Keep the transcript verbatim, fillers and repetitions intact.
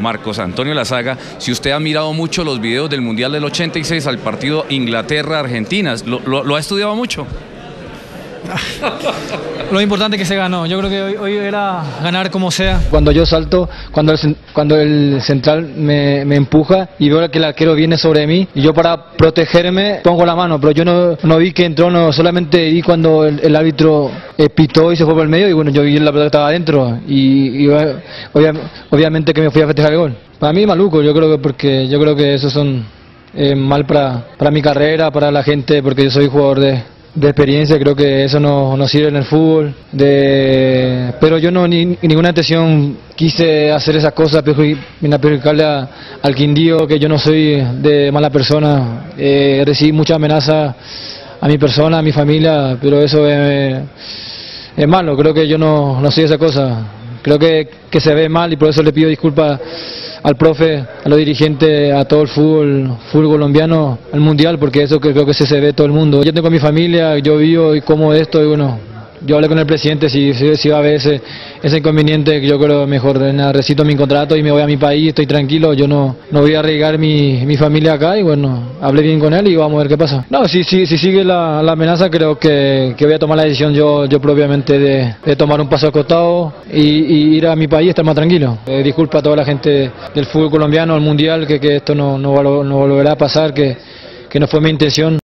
Marcos Antonio Lazaga, si usted ha mirado mucho los videos del Mundial del ochenta y seis al partido Inglaterra-Argentina, ¿lo, lo, lo ha estudiado mucho? Lo importante es que se ganó, yo creo que hoy, hoy era ganar como sea. Cuando yo salto, cuando el, cuando el central me, me empuja y veo que el arquero viene sobre mí, y yo para protegerme pongo la mano, pero yo no, no vi que entró, no, solamente vi cuando el, el árbitro eh, pitó y se fue por el medio, y bueno, yo vi la pelota que estaba adentro y, y obvia, obviamente que me fui a festejar el gol. Para mí maluco, yo creo que porque yo creo que esos son eh, mal para, para mi carrera, para la gente, porque yo soy jugador de de experiencia, creo que eso no, no sirve en el fútbol, de, pero yo no ni, ni ninguna intención quise hacer esas cosas, perjudicarle a, al Quindío, que yo no soy de mala persona, eh, recibí muchas amenazas a mi persona, a mi familia, pero eso es, es malo, creo que yo no, no soy esa cosa, creo que, que se ve mal y por eso le pido disculpas al profe, a los dirigentes, a todo el fútbol, fútbol colombiano, al mundial, porque eso que creo que se, se ve todo el mundo. Yo tengo mi familia, yo vivo y como esto, y bueno, yo hablé con el presidente si, si, si va a haber ese, ese inconveniente, que yo creo mejor, nada, recito mi contrato y me voy a mi país, estoy tranquilo, yo no, no voy a arriesgar mi, mi familia acá, y bueno, hablé bien con él y vamos a ver qué pasa. No, si, si, si sigue la, la amenaza, creo que, que voy a tomar la decisión yo, yo propiamente de, de tomar un paso al costado y, y ir a mi país y estar más tranquilo. Eh, disculpa a toda la gente del fútbol colombiano, al mundial, que, que esto no, no, no volverá a pasar, que, que no fue mi intención.